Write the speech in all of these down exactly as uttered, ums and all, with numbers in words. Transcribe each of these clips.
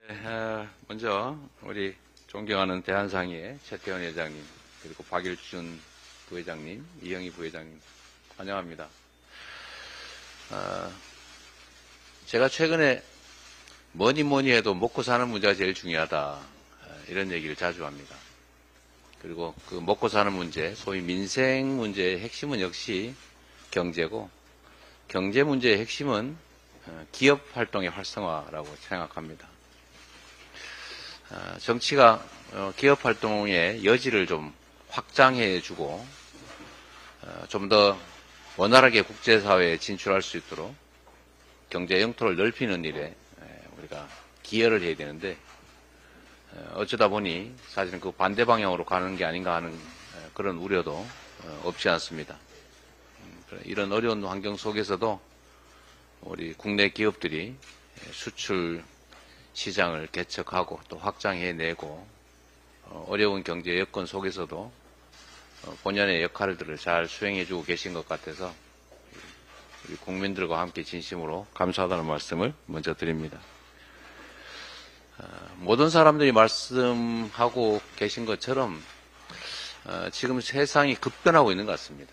네, 먼저 우리 존경하는 대한상의회 최태원 회장님, 그리고 박일준 부회장님, 이영희 부회장님 환영합니다. 어, 제가 최근에 뭐니 뭐니 해도 먹고 사는 문제가 제일 중요하다, 이런 얘기를 자주 합니다. 그리고 그 먹고 사는 문제, 소위 민생 문제의 핵심은 역시 경제고, 경제 문제의 핵심은 기업 활동의 활성화라고 생각합니다. 정치가 기업 활동의 여지를 좀 확장해 주고 좀 더 원활하게 국제사회에 진출할 수 있도록 경제 영토를 넓히는 일에 우리가 기여를 해야 되는데, 어쩌다 보니 사실은 그 반대 방향으로 가는 게 아닌가 하는 그런 우려도 없지 않습니다. 이런 어려운 환경 속에서도 우리 국내 기업들이 수출 시장을 개척하고 또 확장해내고 어려운 경제 여건 속에서도 본연의 역할들을 잘 수행해주고 계신 것 같아서 우리 국민들과 함께 진심으로 감사하다는 말씀을 먼저 드립니다. 모든 사람들이 말씀하고 계신 것처럼 지금 세상이 급변하고 있는 것 같습니다.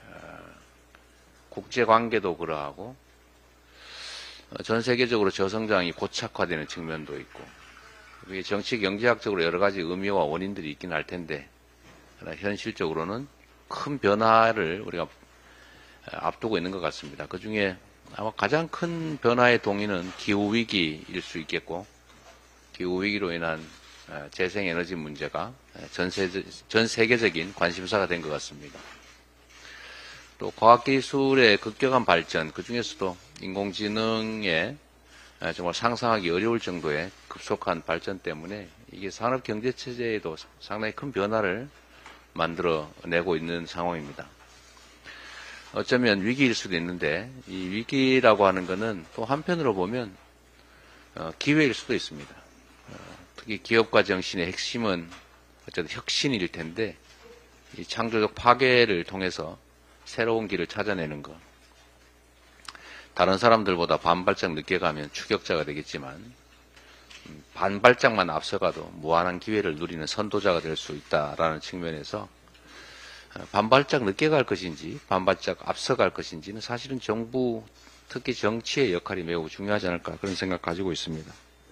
국제관계도 그러하고 전 세계적으로 저성장이 고착화되는 측면도 있고, 정치 경제학적으로 여러 가지 의미와 원인들이 있긴 할 텐데, 현실적으로는 큰 변화를 우리가 앞두고 있는 것 같습니다. 그 중에 아마 가장 큰 변화의 동의는 기후위기일 수 있겠고, 기후위기로 인한 재생에너지 문제가 전, 세제, 전 세계적인 관심사가 된 것 같습니다. 또 과학기술의 급격한 발전, 그 중에서도 인공지능의 정말 상상하기 어려울 정도의 급속한 발전 때문에 이게 산업경제체제에도 상당히 큰 변화를 만들어내고 있는 상황입니다. 어쩌면 위기일 수도 있는데, 이 위기라고 하는 것은 또 한편으로 보면 기회일 수도 있습니다. 특히 기업가 정신의 핵심은 어쨌든 혁신일 텐데, 이 창조적 파괴를 통해서 새로운 길을 찾아내는 것. 다른 사람들보다 반발짝 늦게 가면 추격자가 되겠지만, 반발짝만 앞서가도 무한한 기회를 누리는 선도자가 될 수 있다라는 측면에서 반발짝 늦게 갈 것인지 반발짝 앞서갈 것인지는 사실은 정부, 특히 정치의 역할이 매우 중요하지 않을까, 그런 생각 가지고 있습니다.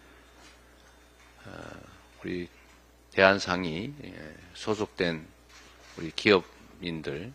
우리 대한상의 소속된 우리 기업인들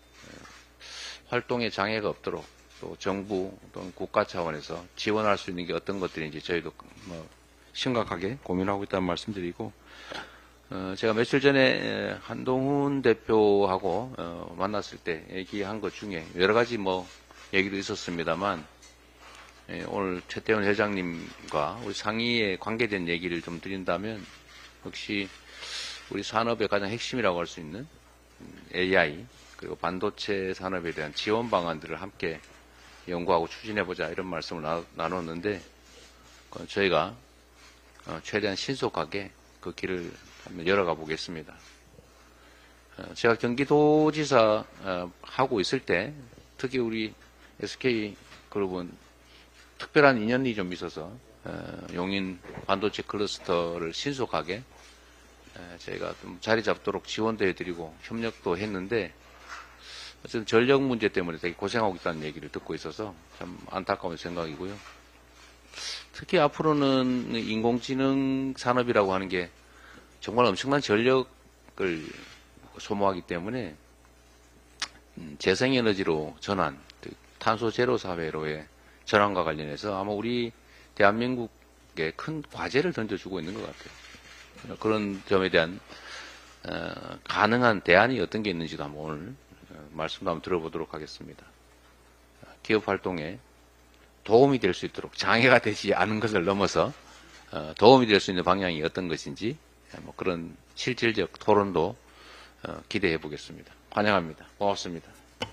활동에 장애가 없도록 또 정부 또는 국가 차원에서 지원할 수 있는 게 어떤 것들인지 저희도 뭐 심각하게 고민하고 있다는 말씀드리고, 어 제가 며칠 전에 한동훈 대표하고 어 만났을 때 얘기한 것 중에 여러 가지 뭐 얘기도 있었습니다만, 예, 오늘 최태원 회장님과 우리 상의에 관계된 얘기를 좀 드린다면, 역시 우리 산업의 가장 핵심이라고 할 수 있는 에이아이, 그리고 반도체 산업에 대한 지원 방안들을 함께 연구하고 추진해보자, 이런 말씀을 나, 나눴는데, 저희가 최대한 신속하게 그 길을 한번 열어가 보겠습니다. 제가 경기도지사 하고 있을 때 특히 우리 에스케이그룹은 특별한 인연이 좀 있어서 용인 반도체 클러스터를 신속하게 저희가 좀 자리 잡도록 지원도 해드리고 협력도 했는데, 어쨌든 전력 문제 때문에 되게 고생하고 있다는 얘기를 듣고 있어서 참 안타까운 생각이고요. 특히 앞으로는 인공지능 산업이라고 하는 게 정말 엄청난 전력을 소모하기 때문에 재생에너지로 전환, 탄소 제로 사회로의 전환과 관련해서 아마 우리 대한민국에 큰 과제를 던져주고 있는 것 같아요. 그런 점에 대한 어, 가능한 대안이 어떤 게 있는지도 한번 오늘 말씀도 한번 들어보도록 하겠습니다. 기업 활동에 도움이 될 수 있도록, 장애가 되지 않은 것을 넘어서 어, 도움이 될 수 있는 방향이 어떤 것인지 뭐 그런 실질적 토론도 어, 기대해 보겠습니다. 환영합니다. 고맙습니다.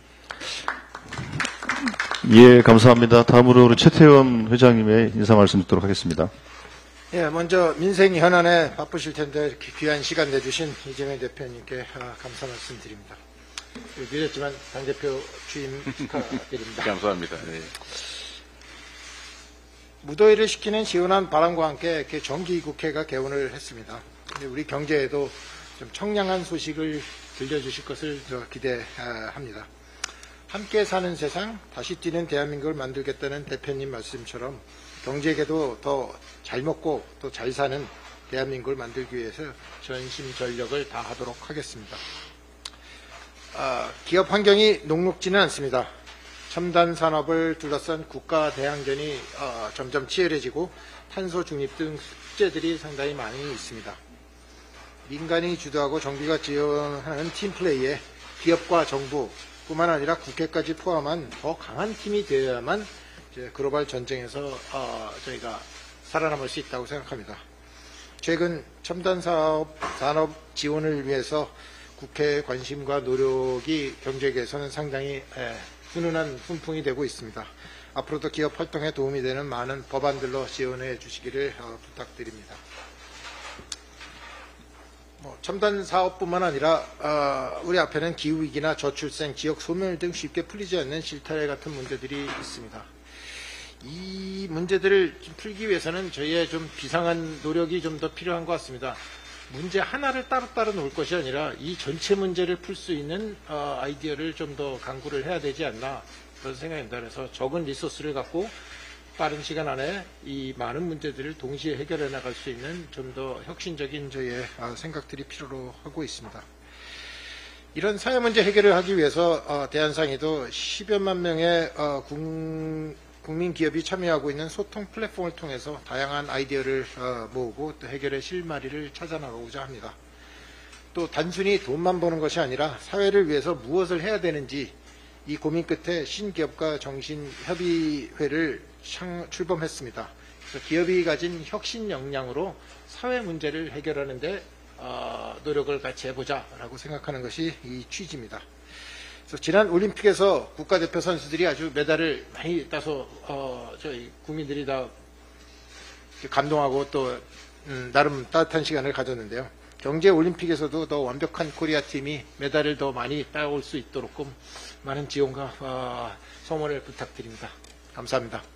예, 감사합니다. 다음으로 우리 최태원 회장님의 인사 말씀 듣도록 하겠습니다. 예, 먼저 민생 현안에 바쁘실 텐데 이렇게 귀한 시간 내주신 이재명 대표님께 감사 말씀드립니다. 늦었지만 당대표 취임 축하드립니다. 감사합니다. 네. 무더위를 식히는 시원한 바람과 함께 이렇게 정기국회가 개원을 했습니다. 근데 우리 경제에도 좀 청량한 소식을 들려주실 것을 저 기대합니다. 함께 사는 세상, 다시 뛰는 대한민국을 만들겠다는 대표님 말씀처럼 경제계도 더 잘 먹고 또 잘 사는 대한민국을 만들기 위해서 전심전력을 다하도록 하겠습니다. 아, 기업 환경이 녹록지는 않습니다. 첨단 산업을 둘러싼 국가 대항전이 어, 점점 치열해지고 탄소 중립 등 숙제들이 상당히 많이 있습니다. 민간이 주도하고 정부가 지원하는 팀플레이에 기업과 정부 뿐만 아니라 국회까지 포함한 더 강한 팀이 되어야만 이제 글로벌 전쟁에서 어, 저희가 살아남을 수 있다고 생각합니다. 최근 첨단 사업, 산업 지원을 위해서 국회의 관심과 노력이 경제계에서는 상당히 에, 훈훈한 훈풍이 되고 있습니다. 앞으로도 기업 활동에 도움이 되는 많은 법안들로 지원해 주시기를 어, 부탁드립니다. 뭐, 첨단 사업뿐만 아니라 어, 우리 앞에는 기후위기나 저출생, 지역 소멸 등 쉽게 풀리지 않는 실타래 같은 문제들이 있습니다. 이 문제들을 좀 풀기 위해서는 저희의 좀 비상한 노력이 좀 더 필요한 것 같습니다. 문제 하나를 따로따로 놓을 것이 아니라 이 전체 문제를 풀 수 있는 어, 아이디어를 좀 더 강구를 해야 되지 않나 그런 생각입니다. 그래서 적은 리소스를 갖고 빠른 시간 안에 이 많은 문제들을 동시에 해결해 나갈 수 있는 좀 더 혁신적인 저희의 어, 생각들이 필요로 하고 있습니다. 이런 사회 문제 해결을 하기 위해서 어, 대한상의도 십여만 명의 어, 국, 국민 기업이 참여하고 있는 소통 플랫폼을 통해서 다양한 아이디어를 어, 모으고 또 해결의 실마리를 찾아나가고자 합니다. 또 단순히 돈만 버는 것이 아니라 사회를 위해서 무엇을 해야 되는지 이 고민 끝에 신기업가 정신협의회를 창, 출범했습니다. 그래서 기업이 가진 혁신 역량으로 사회 문제를 해결하는 데 어, 노력을 같이 해보자라고 생각하는 것이 이 취지입니다. 그래서 지난 올림픽에서 국가대표 선수들이 아주 메달을 많이 따서 어, 저희 국민들이 다 감동하고 또 음, 나름 따뜻한 시간을 가졌는데요. 경제 올림픽에서도 더 완벽한 코리아 팀이 메달을 더 많이 따올 수 있도록 많은 지원과 어, 성원을 부탁드립니다. 감사합니다.